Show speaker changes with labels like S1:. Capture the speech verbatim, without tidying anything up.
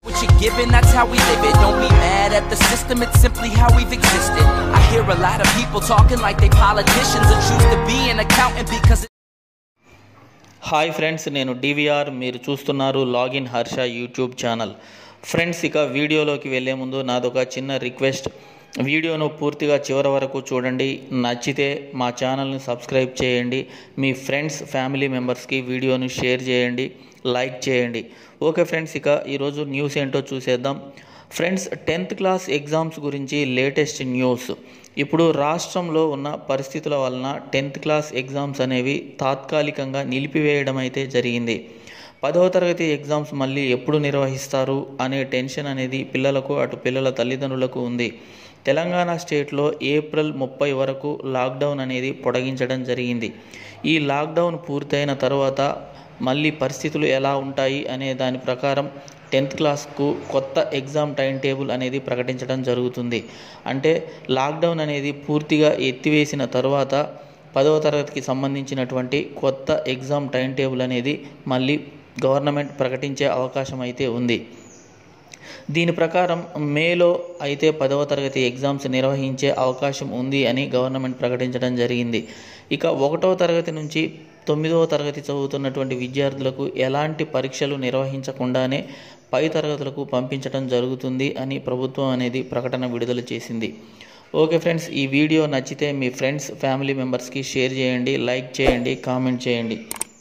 S1: What you're given, that's how we live it. Don't be mad at the system, it's simply how we've existed. I hear a lot of people talking like they politicians and choose to be an accountant because
S2: hi friends, నేను D V R. మీరు చూస్తున్నారు login Harsha YouTube channel. Friends, ఇక వీడియోలోకి వెళ్ళే ముందు నాదొక చిన్న request. వీడియోను పూర్తిగా చివరి వరకు చూడండి. నచ్చితే మా ఛానల్ని సబ్స్క్రైబ్ చేయండి. మీ ఫ్రెండ్స్ ఫ్యామిలీ మెంబర్స్కి వీడియోను షేర్ చేయండి, లైక్ చేయండి. ఓకే ఫ్రెండ్స్, ఇక ఈరోజు న్యూస్ ఏంటో చూసేద్దాం. ఫ్రెండ్స్, టెన్త్ క్లాస్ ఎగ్జామ్స్ గురించి లేటెస్ట్ న్యూస్. ఇప్పుడు రాష్ట్రంలో ఉన్న పరిస్థితుల వలన టెన్త్ క్లాస్ ఎగ్జామ్స్ అనేవి తాత్కాలికంగా నిలిపివేయడం అయితే జరిగింది. పదవ తరగతి ఎగ్జామ్స్ మళ్ళీ ఎప్పుడు నిర్వహిస్తారు అనే టెన్షన్ అనేది పిల్లలకు, అటు పిల్లల తల్లిదండ్రులకు ఉంది. తెలంగాణ స్టేట్లో ఏప్రిల్ ముప్పై వరకు లాక్డౌన్ అనేది పొడిగించడం జరిగింది. ఈ లాక్డౌన్ పూర్తయిన తర్వాత మళ్ళీ పరిస్థితులు ఎలా ఉంటాయి అనే దాని ప్రకారం టెన్త్ క్లాస్కు కొత్త ఎగ్జామ్ టైం టేబుల్ అనేది ప్రకటించడం జరుగుతుంది. అంటే లాక్డౌన్ అనేది పూర్తిగా ఎత్తివేసిన తర్వాత పదవ తరగతికి సంబంధించినటువంటి కొత్త ఎగ్జామ్ టైం టేబుల్ అనేది మళ్ళీ గవర్నమెంట్ ప్రకటించే అవకాశం అయితే ఉంది. దీని ప్రకారం మేలో అయితే పదవ తరగతి ఎగ్జామ్స్ నిర్వహించే అవకాశం ఉంది అని గవర్నమెంట్ ప్రకటించడం జరిగింది. ఇక ఒకటవ తరగతి నుంచి తొమ్మిదవ తరగతి చదువుతున్నటువంటి విద్యార్థులకు ఎలాంటి పరీక్షలు నిర్వహించకుండానే పై తరగతులకు పంపించడం జరుగుతుంది అని ప్రభుత్వం అనేది ప్రకటన విడుదల చేసింది. ఓకే ఫ్రెండ్స్, ఈ వీడియో నచ్చితే మీ ఫ్రెండ్స్ ఫ్యామిలీ మెంబర్స్కి షేర్ చేయండి, లైక్ చేయండి, కామెంట్ చేయండి.